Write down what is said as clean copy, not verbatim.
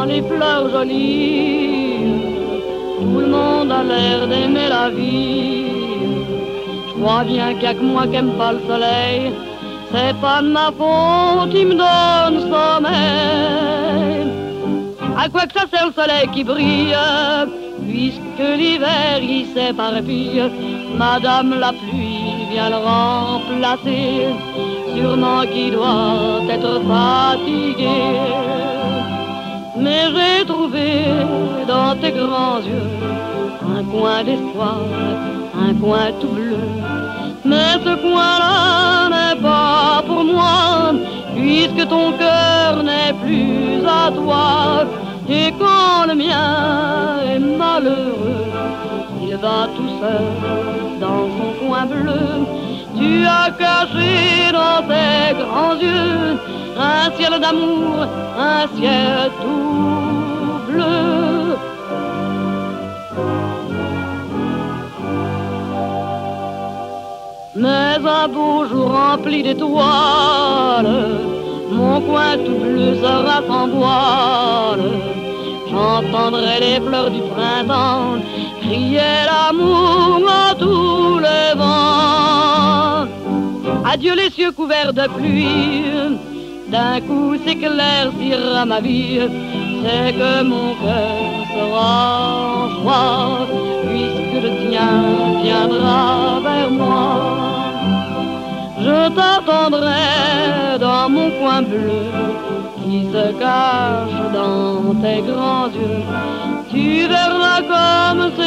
les fleurs jolies. Tout le monde a l'air d'aimer la vie. Je crois bien qu'il n'y a que moi qui aime pas le soleil. C'est pas de ma faute, il me donne sommeil. À quoi que ça sert le soleil qui brille, puisque l'hiver y s'éparpille. Madame la pluie vient le remplacer, sûrement qu'il doit être fatigué. Mais j'ai trouvé dans tes grands yeux un coin d'espoir, un coin tout bleu. Mais ce coin-là n'est pas pour moi, puisque ton cœur n'est plus à toi. Et quand le mien est malheureux, il va tout seul dans son coin bleu. Tu as caché dans tes grands yeux un ciel d'amour, un ciel tout bleu. Mais un beau jour rempli d'étoiles, mon coin tout bleu sera sans voile. J'entendrai les fleurs du printemps crier l'amour à tous les vents. Adieu les cieux couverts de pluie, d'un coup s'éclaircira ma vie. C'est que mon cœur sera en joie, puisque le tien viendra vers moi. Je t'attendrai dans mon coin bleu qui se cache dans tes grands yeux. Tu verras comme c'est